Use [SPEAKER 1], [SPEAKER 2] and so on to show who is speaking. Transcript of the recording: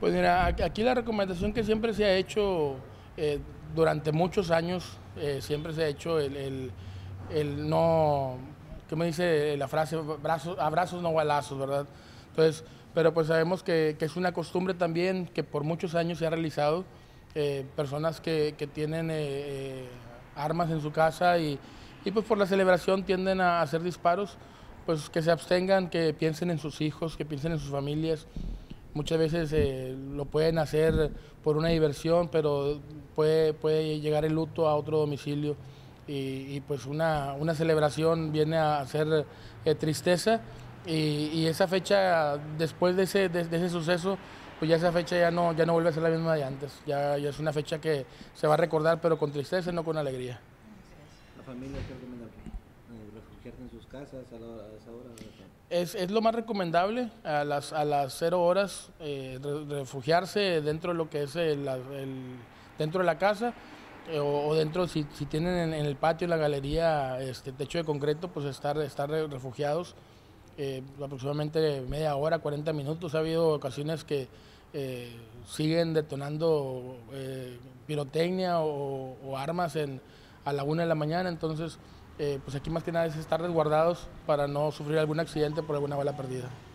[SPEAKER 1] Pues mira, aquí la recomendación que siempre se ha hecho durante muchos años, siempre se ha hecho el no, ¿qué me dice la frase? Abrazos no balazos, ¿verdad? Entonces, pero pues sabemos que es una costumbre también que por muchos años se ha realizado, personas que tienen armas en su casa y pues por la celebración tienden a hacer disparos, pues que se abstengan, que piensen en sus hijos, que piensen en sus familias. Muchas veces lo pueden hacer por una diversión, pero puede llegar el luto a otro domicilio y pues una celebración viene a ser tristeza y esa fecha, después de ese suceso, pues ya esa fecha ya no vuelve a ser la misma de antes. Ya es una fecha que se va a recordar, pero con tristeza, no con alegría.
[SPEAKER 2] La familia que recomienda refugiarse en sus casas a esa hora.
[SPEAKER 1] Es lo más recomendable a las 0 horas, refugiarse dentro de lo que es dentro de la casa, o dentro, si tienen en el patio, en la galería, techo de concreto, pues estar refugiados aproximadamente media hora, 40 minutos. Ha habido ocasiones que siguen detonando pirotecnia o armas a la 1 de la mañana, entonces pues aquí más que nada es estar resguardados para no sufrir algún accidente por alguna bala perdida.